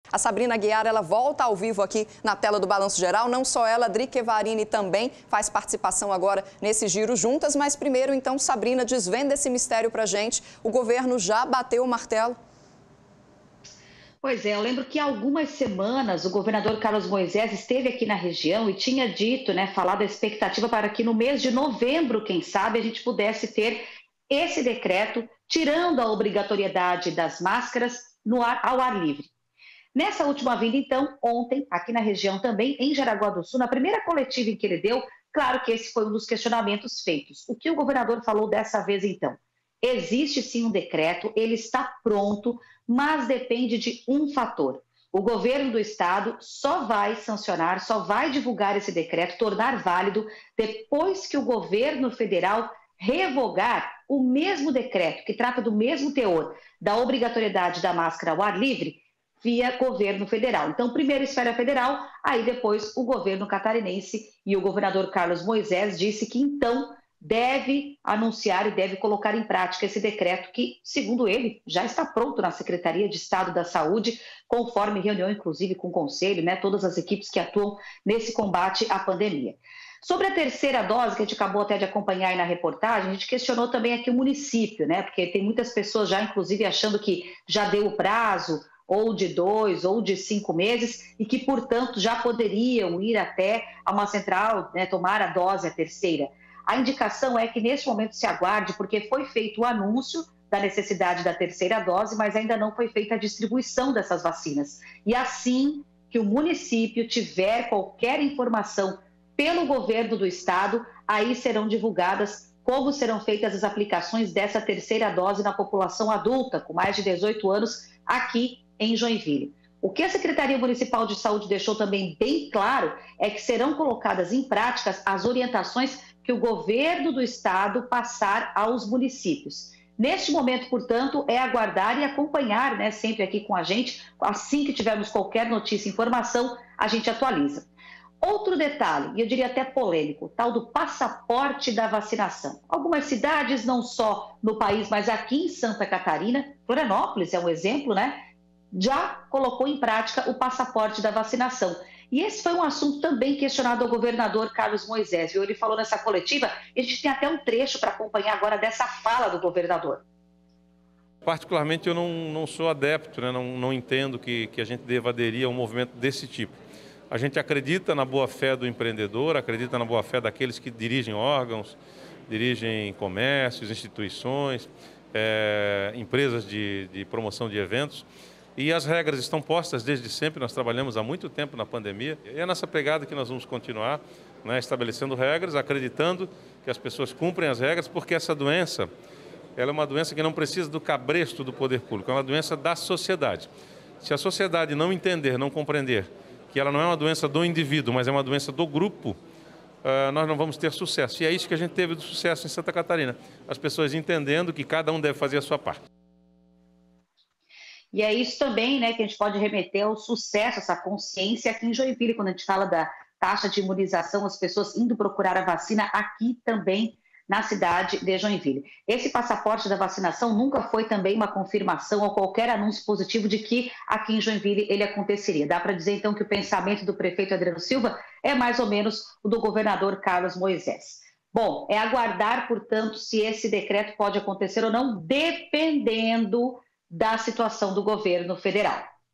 A Sabrina Aguiar, ela volta ao vivo aqui na tela do Balanço Geral. Não só ela, Drica Evarini também faz participação agora nesse giro juntas. Mas primeiro, então, Sabrina, desvenda esse mistério pra gente. O governo já bateu o martelo? Pois é, eu lembro que há algumas semanas o governador Carlos Moisés esteve aqui na região e tinha dito, falado a expectativa para que no mês de novembro, quem sabe, a gente pudesse ter esse decreto tirando a obrigatoriedade das máscaras ao ar livre. Nessa última vinda, então, ontem, aqui na região também, em Jaraguá do Sul, na primeira coletiva em que ele deu, claro que esse foi um dos questionamentos feitos. O que o governador falou dessa vez, então? Existe sim um decreto, ele está pronto, mas depende de um fator. O governo do estado só vai sancionar, só vai divulgar esse decreto, tornar válido, depois que o governo federal revogar o mesmo decreto, que trata do mesmo teor da obrigatoriedade da máscara ao ar livre, via governo federal. Então, primeiro esfera federal, aí depois o governo catarinense, e o governador Carlos Moisés disse que então deve anunciar e deve colocar em prática esse decreto que, segundo ele, já está pronto na Secretaria de Estado da Saúde, conforme reunião, inclusive, com o Conselho, todas as equipes que atuam nesse combate à pandemia. Sobre a terceira dose, que a gente acabou até de acompanhar aí na reportagem, a gente questionou também aqui o município, porque tem muitas pessoas já, inclusive, achando que já deu o prazo, ou de 2 ou de 5 meses, e que, portanto, já poderiam ir até a uma central, tomar a dose, a terceira. A indicação é que, neste momento, se aguarde, porque foi feito o anúncio da necessidade da terceira dose, mas ainda não foi feita a distribuição dessas vacinas. E assim que o município tiver qualquer informação pelo governo do estado, aí serão divulgadas como serão feitas as aplicações dessa terceira dose na população adulta, com mais de 18 anos, aqui em Joinville. O que a Secretaria Municipal de Saúde deixou também bem claro é que serão colocadas em práticas as orientações que o governo do estado passar aos municípios. Neste momento, portanto, é aguardar e acompanhar, sempre aqui com a gente. Assim que tivermos qualquer notícia, informação, a gente atualiza. Outro detalhe, e eu diria até polêmico, o tal do passaporte da vacinação. Algumas cidades, não só no país, mas aqui em Santa Catarina, Florianópolis é um exemplo, já colocou em prática o passaporte da vacinação. E esse foi um assunto também questionado ao governador Carlos Moisés. Ele falou nessa coletiva, e a gente tem até um trecho para acompanhar agora dessa fala do governador. Particularmente eu não sou adepto, não entendo que a gente deva aderir a um movimento desse tipo. A gente acredita na boa-fé do empreendedor, acredita na boa-fé daqueles que dirigem órgãos, dirigem comércios, instituições, empresas de promoção de eventos. E as regras estão postas desde sempre, nós trabalhamos há muito tempo na pandemia. E é nessa pegada que nós vamos continuar, estabelecendo regras, acreditando que as pessoas cumprem as regras, porque essa doença, ela é uma doença que não precisa do cabresto do poder público, é uma doença da sociedade. Se a sociedade não entender, não compreender que ela não é uma doença do indivíduo, mas é uma doença do grupo, nós não vamos ter sucesso. E é isso que a gente teve de sucesso em Santa Catarina, as pessoas entendendo que cada um deve fazer a sua parte. E é isso também, que a gente pode remeter ao sucesso, essa consciência aqui em Joinville, quando a gente fala da taxa de imunização, as pessoas indo procurar a vacina aqui também na cidade de Joinville. Esse passaporte da vacinação nunca foi também uma confirmação ou qualquer anúncio positivo de que aqui em Joinville ele aconteceria. Dá para dizer, então, que o pensamento do prefeito Adriano Silva é mais ou menos o do governador Carlos Moisés. Bom, é aguardar, portanto, se esse decreto pode acontecer ou não, dependendo da situação do governo federal.